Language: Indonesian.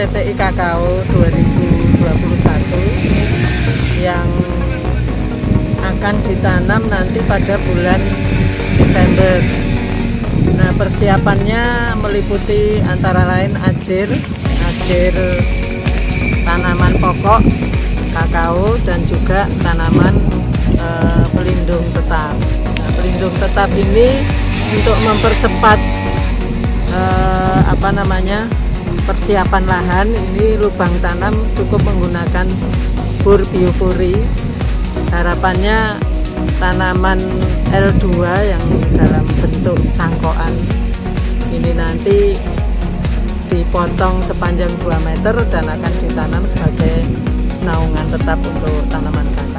PTI Kakao 2021 yang akan ditanam nanti pada bulan Desember. Nah, persiapannya meliputi antara lain ajir tanaman pokok kakao dan juga tanaman pelindung tetap. Nah, pelindung tetap ini untuk mempercepat persiapan lahan. Ini lubang tanam cukup menggunakan bur biopori. Harapannya tanaman L2 yang dalam bentuk cangkokan ini nanti dipotong sepanjang 2 meter dan akan ditanam sebagai naungan tetap untuk tanaman kakao.